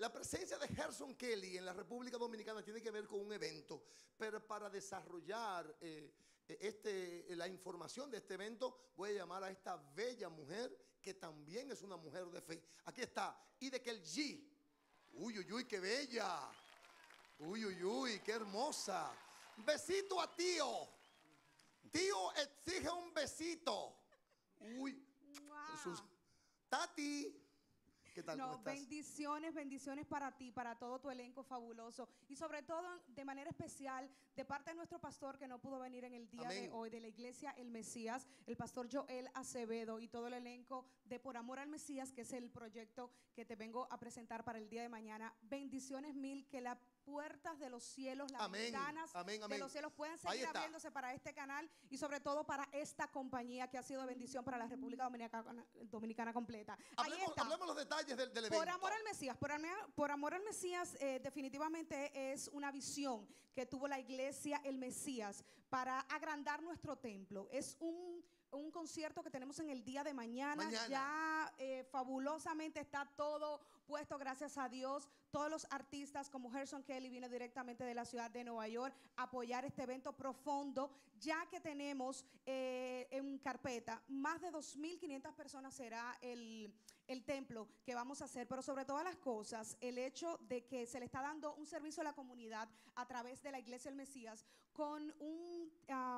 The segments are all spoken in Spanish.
La presencia de Gerson Kelly en la República Dominicana tiene que ver con un evento, pero para desarrollar la información de este evento voy a llamar a esta bella mujer que también es una mujer de fe. Aquí está, y de que el G. Uy, uy, uy, qué bella. Uy, uy, uy, qué hermosa. Besito a tío. Tío exige un besito. Uy, Jesús. Tati. ¿Qué tal? ¿Cómo estás? Bendiciones, bendiciones para ti, para todo tu elenco fabuloso y sobre todo de manera especial de parte de nuestro pastor que no pudo venir en el día de hoy de la iglesia El Mesías, el pastor Joel Acevedo y todo el elenco de Por Amor al Mesías, que es el proyecto que te vengo a presentar para el día de mañana. Bendiciones mil, que las puertas de los cielos, las ventanas de los cielos puedan seguir abriéndose para este canal y sobre todo para esta compañía que ha sido bendición para la República Dominicana completa. Hablemos los detalles del evento. Por Amor al Mesías. Por Amor al Mesías definitivamente es una visión que tuvo la iglesia El Mesías para agrandar nuestro templo. Es un concierto que tenemos en el día de mañana. Ya fabulosamente está todo puesto, gracias a Dios. Todos los artistas como Gerson Kelly viene directamente de la ciudad de Nueva York a apoyar este evento profundo, ya que tenemos en carpeta más de 2.500 personas será el templo que vamos a hacer, pero sobre todas las cosas, el hecho de que se le está dando un servicio a la comunidad a través de la Iglesia del Mesías con un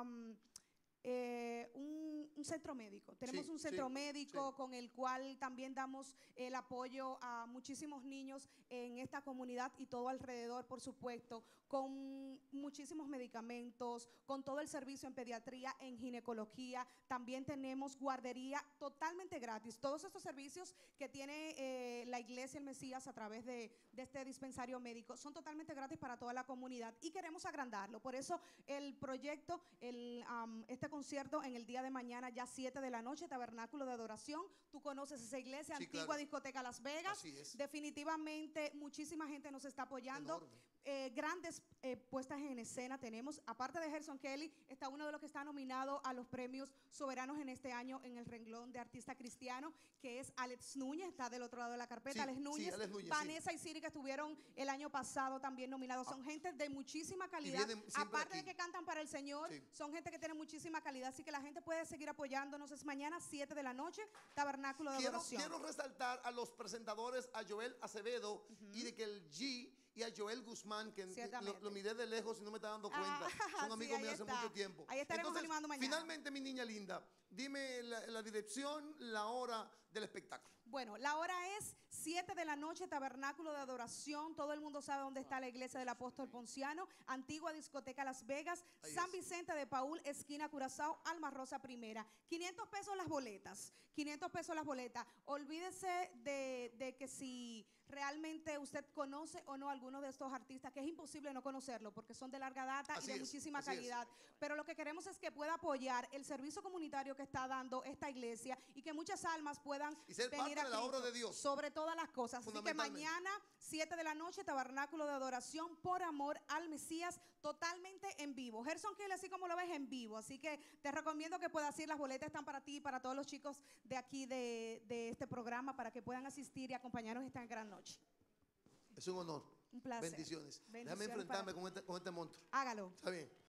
centro médico. Tenemos un centro médico con el cual también damos el apoyo a muchísimos niños en esta comunidad y todo alrededor, por supuesto, con muchísimos medicamentos, con todo el servicio en pediatría, en ginecología. También tenemos guardería totalmente gratis. Todos estos servicios que tiene la Iglesia El Mesías a través de este dispensario médico son totalmente gratis para toda la comunidad y queremos agrandarlo. Por eso el proyecto, este concierto en el día de mañana, ya 7 de la noche, Tabernáculo de Adoración. Tú conoces esa iglesia, antigua discoteca Las Vegas. Así es. Definitivamente muchísima gente nos está apoyando. Grandes puestas en escena tenemos. Aparte de Gerson Kelly, está uno de los que está nominado a los premios soberanos en este año en el renglón de artista cristiano, que es Alex Núñez, está del otro lado de la carpeta. Alex Núñez, Vanessa y Siri, que estuvieron el año pasado también nominados. Son gente de muchísima calidad. Aparte de que cantan para el Señor, son gente que tiene muchísima calidad, así que la gente puede seguir apoyándonos. Es mañana 7 de la noche, Tabernáculo de Adoración. Quiero resaltar a los presentadores, a Joel Acevedo y de que el G y a Joel Guzmán, que lo miré de lejos y no me está dando cuenta. Son amigos míos hace mucho tiempo. Ahí estaremos animando mañana. Finalmente, mi niña linda, dime la dirección, la hora del espectáculo. Bueno, la hora es 7 de la noche, Tabernáculo de Adoración. Todo el mundo sabe dónde está la iglesia del apóstol Ponciano, antigua discoteca Las Vegas, San Vicente de Paúl, esquina Curazao, Alma Rosa Primera. 500 pesos las boletas, 500 pesos las boletas. Olvídese de que si realmente usted conoce o no a alguno de estos artistas, que es imposible no conocerlo porque son de larga data y de muchísima calidad. Pero lo que queremos es que pueda apoyar el servicio comunitario que está dando esta iglesia y que muchas almas puedan venir de la obra de Dios, sobre todas las cosas. Así que mañana 7 de la noche, Tabernáculo de Adoración, Por Amor al Mesías, totalmente en vivo. Gerson Kelly, así como lo ves, en vivo. Así que te recomiendo que puedas ir. Las boletas están para ti y para todos los chicos de aquí de este programa, para que puedan asistir y acompañarnos esta gran noche. Es un honor. Un placer. Bendiciones. Déjame enfrentarme con este monstruo. Hágalo. Está bien.